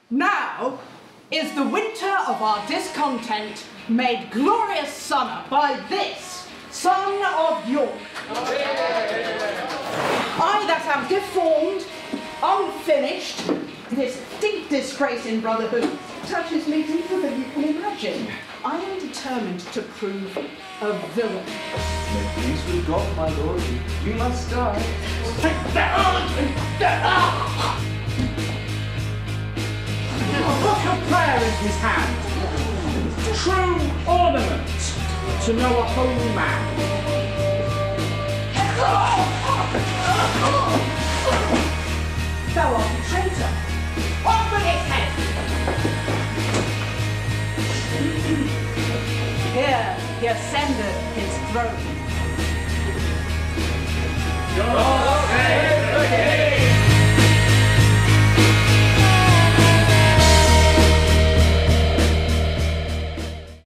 Now is the winter of our discontent made glorious summer by this son of York. I that am deformed, unfinished, this deep disgrace in brotherhood touches me deeper than you can imagine. I am determined to prove a villain. May peace with God, my lord, we must die. A book of prayer in his hand, true ornament to know a holy man. Thou art a traitor. Off with his head! Here he ascended his throne.